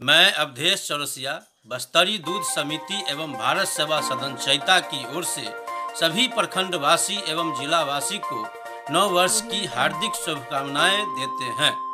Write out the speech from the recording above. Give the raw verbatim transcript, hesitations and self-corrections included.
मैं अवधेश चौरसिया बस्तरी दूध समिति एवं भारत सेवा सदन चैता की ओर से सभी प्रखंडवासी एवं जिलावासी को नव वर्ष की हार्दिक शुभकामनाएं देते हैं।